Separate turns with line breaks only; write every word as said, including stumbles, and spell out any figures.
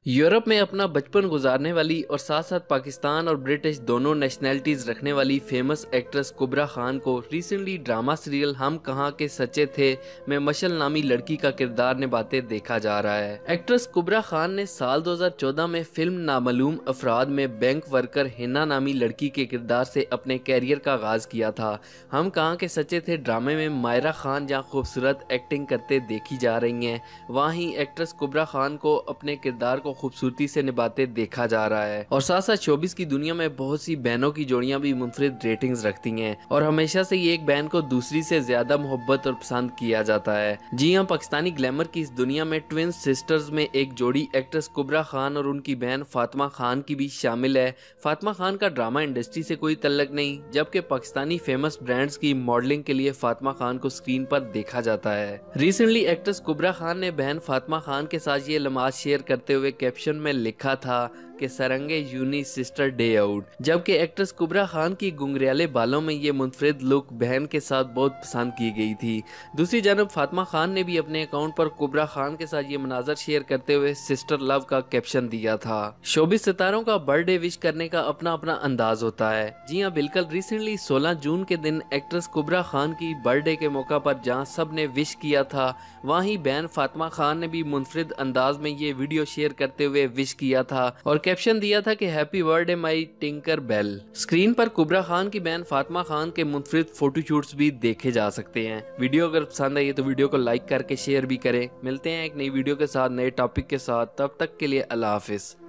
Europe में अपना बचपन गुजारने वाली और साथ साथ पाकिस्तान और ब्रिटिश दोनों नेशनैलिटीज रखने वाली फेमस एक्ट्रेस कुबरा खान को रिसेंटली ड्रामा सीरियल हम कहाँ के सच्चे थे में मशल नामी लड़की का किरदार निभाते देखा जा रहा है। एक्ट्रेस कुबरा खान ने साल दो हज़ार चौदह में फिल्म नामालूम अफराद में बैंक वर्कर हिना नामी लड़की के किरदार से अपने कैरियर का आगाज किया था। हम कहाँ के सच्चे थे ड्रामे में मायरा खान जहाँ खूबसूरत एक्टिंग करते देखी जा रही हैं, वहीं एक्ट्रेस कुबरा खान को अपने किरदार को खूबसूरती से निभाते देखा जा रहा है। और साथ साथ शोबिस की दुनिया में बहुत सी बहनों की जोड़ियां भी मुनफरिद रेटिंग्स रखती हैं और हमेशा से ये एक बहन को दूसरी से ज्यादा मोहब्बत और पसंद किया जाता है। जी हाँ, पाकिस्तानी ग्लैमर की इस दुनिया में ट्विन सिस्टर्स में एक जोड़ी एक्ट्रेस कुबरा खान और उनकी बहन फातिमा खान की भी शामिल है। फातिमा खान का ड्रामा इंडस्ट्री से कोई तल्लक नहीं, जबकि पाकिस्तानी फेमस ब्रांड्स की मॉडलिंग के लिए फातिमा खान को स्क्रीन पर देखा जाता है। रिसेंटली एक्ट्रेस कुबरा खान ने बहन फातिमा खान के साथ ये लम्हात शेयर करते हुए कैप्शन में लिखा था कि सरंगे यूनी सिस्टर डे आउट। जबकि एक्ट्रेस कुबरा खान की गुंगरियाले बालों में ये मुनफरिद लुक बहन के साथ बहुत पसंद की गई थी। दूसरी जानब फातिमा खान ने भी अपने अकाउंट पर कुबरा खान के साथ ये मनाजर शेयर करते हुए सिस्टर लव का कैप्शन दिया था। शोबिस सितारों का बर्थडे विश करने का अपना अपना अंदाज होता है। जी हाँ, बिल्कुल रिसेंटली सोलह जून के दिन एक्ट्रेस कुबरा खान की बर्थडे के मौका पर जहाँ सब ने विश किया था, वहीं बहन फातिमा खान ने भी मुनफरिद अंदाज में ये वीडियो शेयर करते हुए विश किया था और कैप्शन दिया था कि happy birthday my Tinker Bell. Screen पर कुबरा खान की बहन फातिमा खान के मुनफरिद फोटोशूट्स भी देखे जा सकते हैं। वीडियो अगर पसंद आई तो वीडियो को लाइक करके शेयर भी करें। मिलते हैं एक नई वीडियो के साथ, नए टॉपिक के साथ। तब तक के लिए अल्लाह हाफिज।